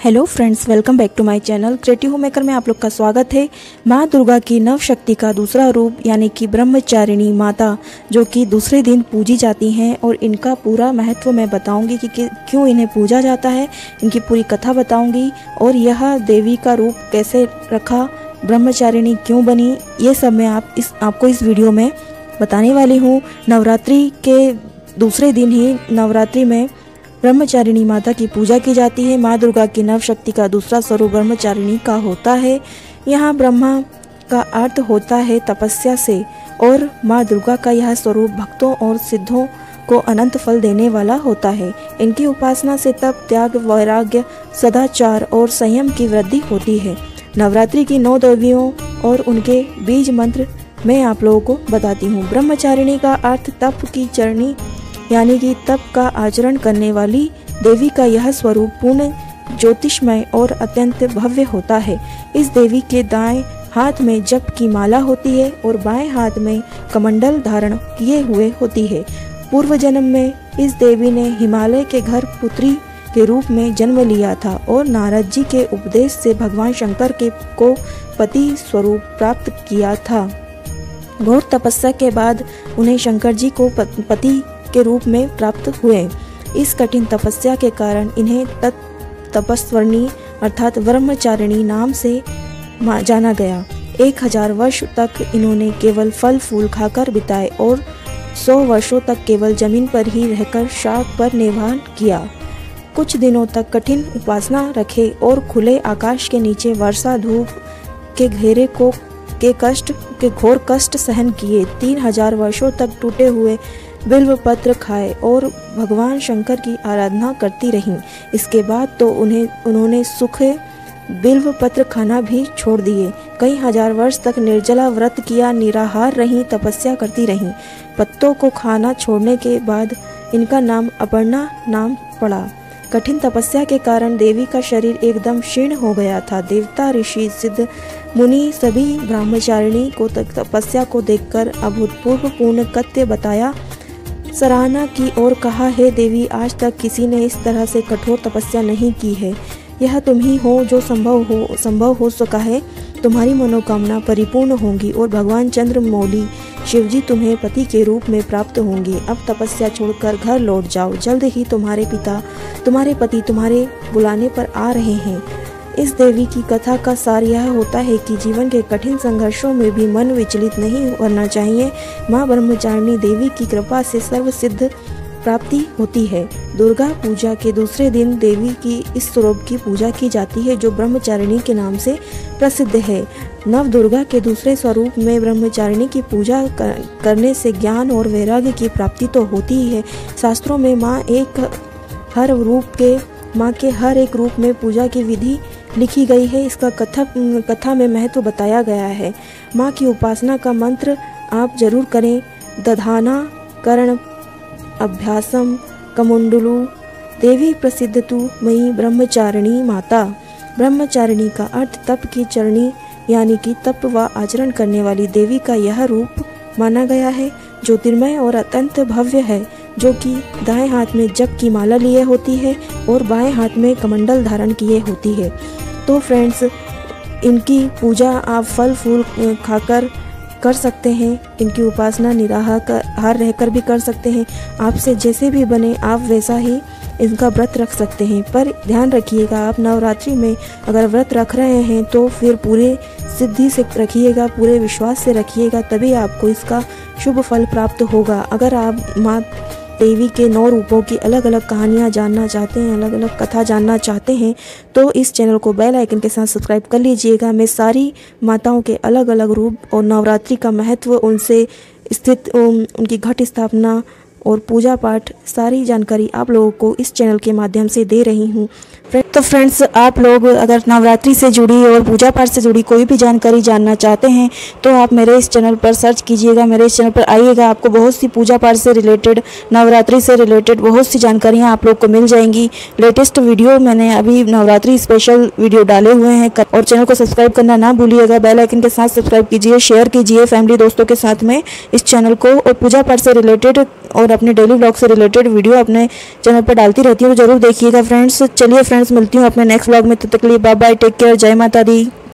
Hello friends, welcome back to my channel creative homemaker में आप लोग का स्वागत है। माँ दुर्गा की नव शक्ति का दूसरा रूप यानी कि ब्रह्मचारिणी माता, जो कि दूसरे दिन पूजी जाती हैं और इनका पूरा महत्व मैं बताऊंगी कि क्यों इन्हें पूजा जाता है। इनकी पूरी कथा बताऊंगी और यह देवी का रूप कैसे रखा, ब्रह्मचारिणी क्यों बनी, ये सब मैं आपको इस वीडियो में बताने वाली हूँ। नवरात्रि के दूसरे दिन ही नवरात्रि में ब्रह्मचारिणी माता की पूजा की जाती है। माँ दुर्गा की नव शक्ति का दूसरा स्वरूप ब्रह्मचारिणी का होता है। यहाँ ब्रह्मा का अर्थ होता है तपस्या से और माँ दुर्गा का यह स्वरूप भक्तों और सिद्धों को अनंत फल देने वाला होता है। इनकी उपासना से तप, त्याग, वैराग्य, सदाचार और संयम की वृद्धि होती है। नवरात्रि की 9 देवियों और उनके बीज मंत्र मैं आप लोगों को बताती हूँ। ब्रह्मचारिणी का अर्थ तप की चरणी यानी कि तप का आचरण करने वाली देवी का यह स्वरूप पूर्ण ज्योतिषमय और अत्यंत भव्य होता है। इस देवी के दाएं हाथ में जप की माला होती है और बाएं हाथ में कमंडल धारण किए हुए होती है। पूर्व जन्म में इस देवी ने हिमालय के घर पुत्री के रूप में जन्म लिया था और नारद जी के उपदेश से भगवान शंकर को पति स्वरूप प्राप्त किया था। घोर तपस्या के बाद उन्हें शंकर जी को पति के रूप में प्राप्त हुए। इस कठिन तपस्या के कारण इन्हें तपस्वर्णी अर्थात ब्रह्मचारिणी नाम से जाना गया। 1000 वर्ष तक इन्होंने केवल फल फूल खाकर बिताए और 100 वर्षों तक केवल जमीन पर ही रहकर शाक पर निर्वाह किया। कुछ दिनों तक कठिन उपासना रखे और खुले आकाश के नीचे वर्षा धूप के घेरे के घोर कष्ट सहन किए। 3000 वर्षों तक टूटे हुए बिल्व पत्र खाए और भगवान शंकर की आराधना करती रहीं। इसके बाद तो उन्होंने सूखे बिल्व पत्र खाना भी छोड़ दिए। कई हजार वर्ष तक निर्जला व्रत किया, निराहार रहीं, तपस्या करती रहीं। पत्तों को खाना छोड़ने के बाद इनका नाम अपर्णा नाम पड़ा। कठिन तपस्या के कारण देवी का शरीर एकदम क्षीण हो गया था। देवता, ऋषि, सिद्ध, मुनि सभी ब्रह्मचारिणी को तपस्या को देखकर अभूतपूर्व पूर्ण कृत्य बताया, सराहना की और कहा, हे देवी, आज तक किसी ने इस तरह से कठोर तपस्या नहीं की है। यह तुम ही हो जो संभव हो सका है। तुम्हारी मनोकामना परिपूर्ण होंगी और भगवान चंद्रमौली शिवजी तुम्हें पति के रूप में प्राप्त होंगे। अब तपस्या छोड़कर घर लौट जाओ। जल्द ही तुम्हारे पति तुम्हारे बुलाने पर आ रहे हैं। इस देवी की कथा का सार यह होता है कि जीवन के कठिन संघर्षों में भी मन विचलित नहीं करना चाहिए। माँ ब्रह्मचारिणी देवी की कृपा से सर्व सिद्ध प्राप्ति होती है। दुर्गा पूजा के दूसरे दिन देवी की इस स्वरूप की पूजा की जाती है जो ब्रह्मचारिणी के नाम से प्रसिद्ध है। नव दुर्गा के दूसरे स्वरूप में ब्रह्मचारिणी की पूजा करने से ज्ञान और वैराग्य की प्राप्ति तो होती ही है। शास्त्रों में माँ के हर एक रूप में पूजा की विधि लिखी गई है। इसका कथा में महत्व बताया गया है। माँ की उपासना का मंत्र आप जरूर करें। दधाना करण अभ्यासम कमुंडलु देवी प्रसिद्ध तु मई ब्रह्मचारिणी माता। ब्रह्मचारिणी का अर्थ तप की चरणी यानी कि तप व आचरण करने वाली देवी का यह रूप माना गया है। ज्योतिर्मय और अत्यंत भव्य है, जो कि दाएं हाथ में जप की माला लिए होती है और बाएं हाथ में कमंडल धारण किए होती है। तो फ्रेंड्स, इनकी पूजा आप फल फूल खाकर कर सकते हैं। इनकी उपासना निराहार रहकर भी कर सकते हैं। आपसे जैसे भी बने आप वैसा ही इनका व्रत रख सकते हैं। पर ध्यान रखिएगा, आप नवरात्रि में अगर व्रत रख रहे हैं तो फिर पूरे सिद्धि से रखिएगा, पूरे विश्वास से रखिएगा, तभी आपको इसका शुभ फल प्राप्त होगा। अगर आप माँ देवी के 9 रूपों की अलग अलग कहानियाँ जानना चाहते हैं, अलग अलग कथा जानना चाहते हैं, तो इस चैनल को बेल आइकन के साथ सब्सक्राइब कर लीजिएगा। मैं सारी माताओं के अलग अलग रूप और नवरात्रि का महत्व, उनसे स्थित उनकी घट स्थापना और पूजा पाठ सारी जानकारी आप लोगों को इस चैनल के माध्यम से दे रही हूँ। तो फ्रेंड्स, आप लोग अगर नवरात्रि से जुड़ी और पूजा पाठ से जुड़ी कोई भी जानकारी जानना चाहते हैं तो आप मेरे इस चैनल पर सर्च कीजिएगा, मेरे इस चैनल पर आइएगा। आपको बहुत सी पूजा पाठ से रिलेटेड, नवरात्रि से रिलेटेड बहुत सी जानकारियाँ आप लोग को मिल जाएंगी। लेटेस्ट वीडियो मैंने अभी नवरात्रि स्पेशल वीडियो डाले हुए हैं और चैनल को सब्सक्राइब करना ना भूलिएगा। बेल आइकन के साथ सब्सक्राइब कीजिए, शेयर कीजिए फैमिली दोस्तों के साथ में इस चैनल को। और पूजा पाठ से रिलेटेड और अपने डेली व्लॉग से रिलेटेड वीडियो अपने चैनल पर डालती रहती हूँ, जरूर देखिएगा फ्रेंड्स। चलिए फ्रेंड्स, मिलती हूँ अपने नेक्स्ट व्लॉग में, तब तक के लिए बाय बाय, टेक केयर, जय माता दी।